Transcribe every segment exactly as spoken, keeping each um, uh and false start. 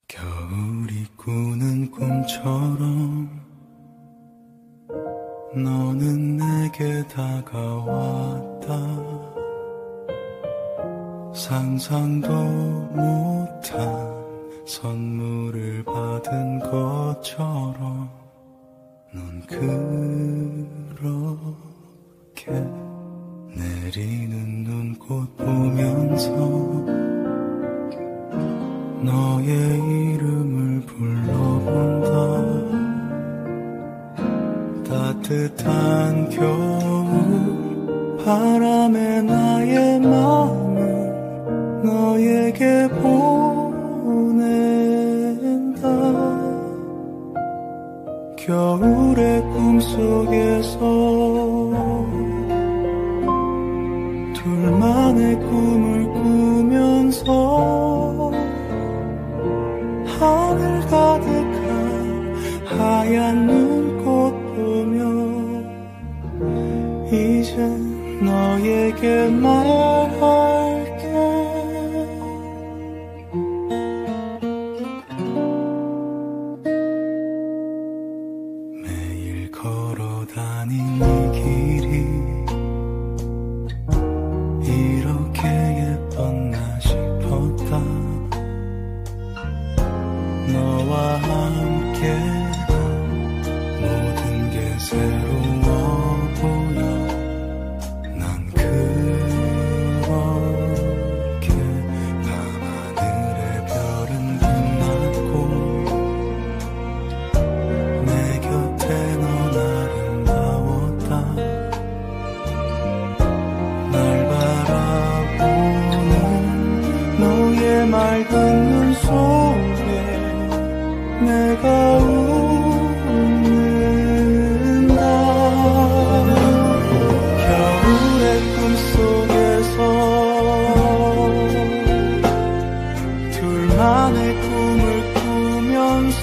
겨울이 꾸는 꿈처럼 너는 내게 다가왔다. 상상도 못한 선물을 받은 것처럼 넌 그렇게 내리는 눈꽃 보면서 너의 이름을 불러본다. 따뜻한 겨울 바람에 나의 마음을 너에게 보낸다. 겨울의 꿈속에서 둘만의 꿈을 꾸면서 하늘 가득한 하얀 눈꽃 보며 이제 너에게 말할게. 매일 걸어 다닌 이 길이 이렇게 예뻤나 싶었다. 너와 함께한 모든 게 새로워 보여. 난 그렇게 밤하늘의 별은 빛났고 내 곁에 넌 아름다웠다. 날 바라보는 너의 맑은 눈 속에 내가 웃는다. 겨울의 꿈속에서 둘만의 꿈을 꾸면서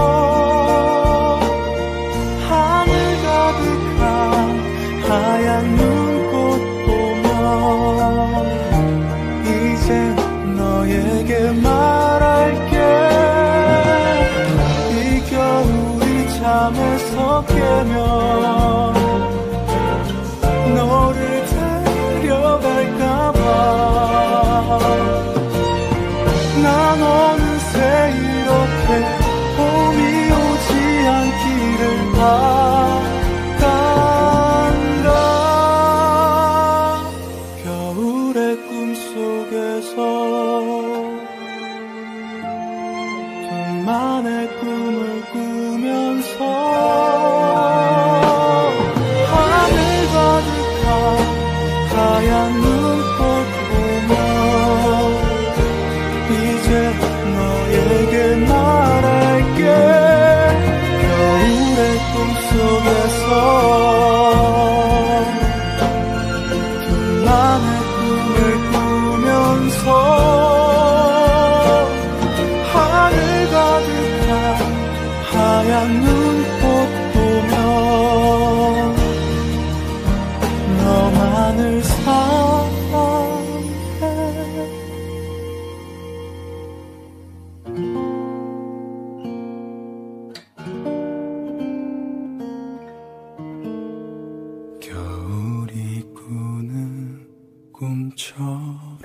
하늘 가득한 하얀 눈꽃 보며 이제 너에게 말할게. 잠에서 깨면 너를 데려갈까봐 난 어느새 이렇게 봄이 오지 않기를 바란다. 겨울의 꿈속에서 둘만의 꿈을 꾸면서 하늘 가득한 하얀 눈꽃 보며 이제 너에게 말할게. 겨울의 꿈속에서 둘만의 꿈을 꾸면서 하늘 가득한 하얀 눈꽃 보며 너만을 사랑해. 겨울이 꾸는 꿈처럼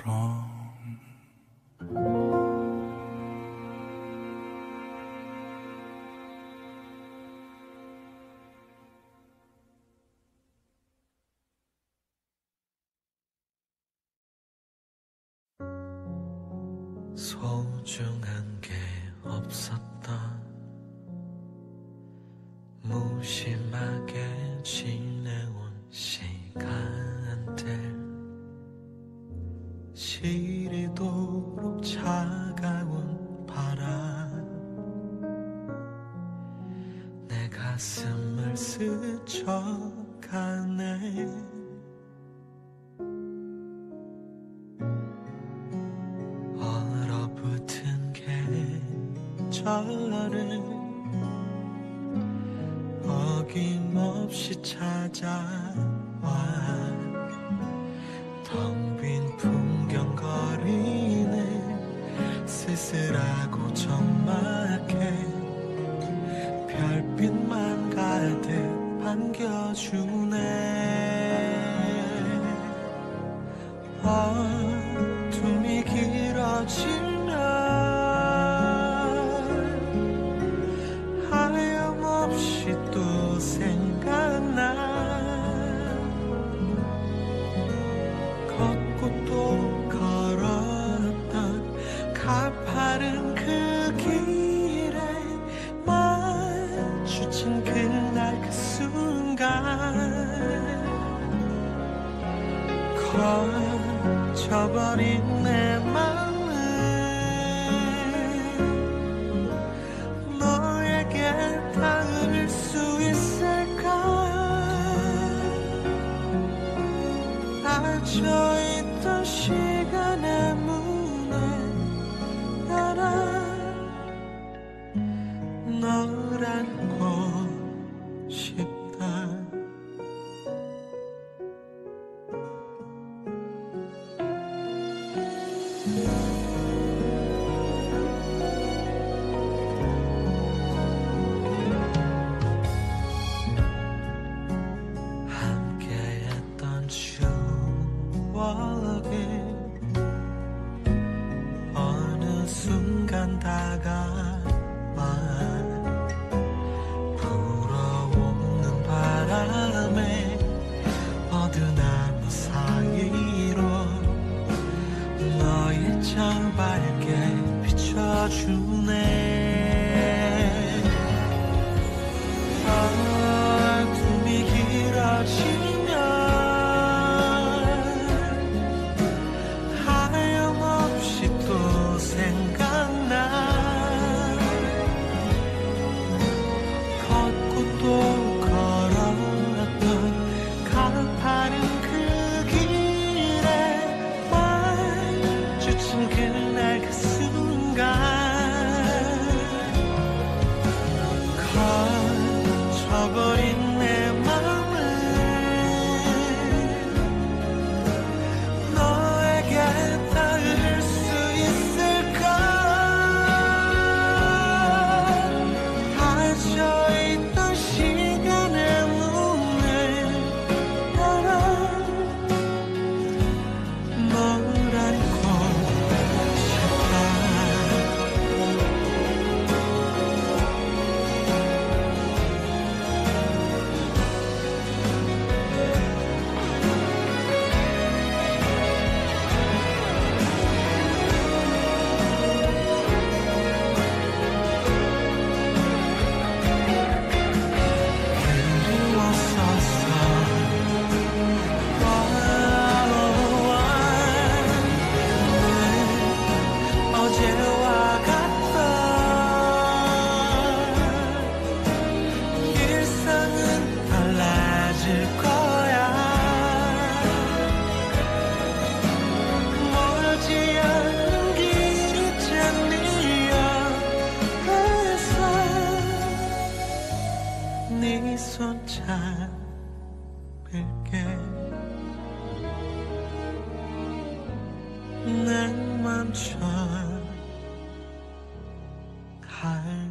소중한 게 없었다. 무심하게 지내온 시간들 시리도록 차가운 바람 내 가슴을 스쳐가네. 계절을 어김없이 찾아와 텅 빈 풍경거리는 쓸쓸하고 적막해 별빛만 가득 반겨주네. 어둠이 길어지면 하염없이 또 생각나. 걷고 또 걸었던 가파른 그 길에 마주친 그날 그 순간 거쳐버린 내 맘은 너에게 닿을 수 있을까. 닫혀있던 시간의 문을 열어 널 안고 싶다. 함께했던 추억이 어느 순간 다가와 불어오는 바람에 어두나무 사이로 너의 창밖에 비춰주네. 어둠이 길어지면 하염없이 또 생각나. 걷고 또 걸었던 가파른 그 길에 마주친 그날 그 순간 거쳐버린 내 맘은 너에게 닿을 수 있을까. 닫혀있던 시간의 문을 열어 널 안고 싶다. 그리웠었어. 늘 어제와 같던 일상은 달라질 거야. 멀지 않는 길 이제 네 옆에서 네 손 잡을게. 내 맘처럼 갈